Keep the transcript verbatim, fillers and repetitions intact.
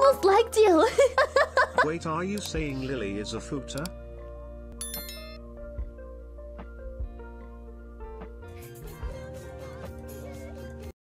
almost liked you. Wait, are you saying Lily is a FUTA?